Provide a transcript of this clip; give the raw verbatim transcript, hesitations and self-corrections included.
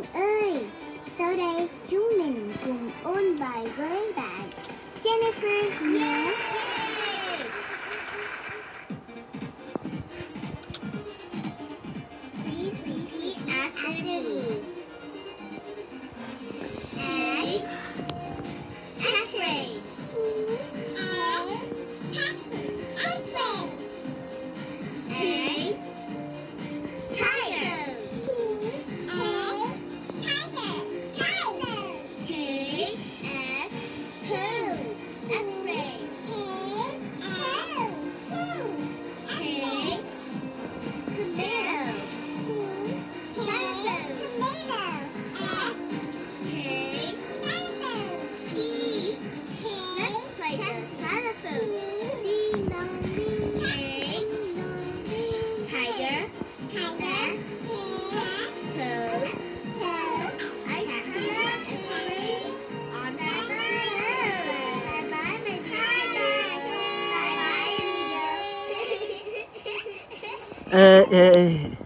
bạn ơi, sau đây chúng mình cùng ôn bài với bạn Jennifer nhé. Please repeat after me. A, X-ray. T, A, taxi, X-ray. A, tiger. T, A, tiger, tiger. T, X, two, X-ray. T, two, two. T, tomato. T, tomato, tomato. F, K, T, let's play the xylophone. Ding dong ding. K, tiger, tiger. Toad, toad. I see an X-ray on top of the nose. Bye bye, my dear. Bye bye, Leo. เออเออ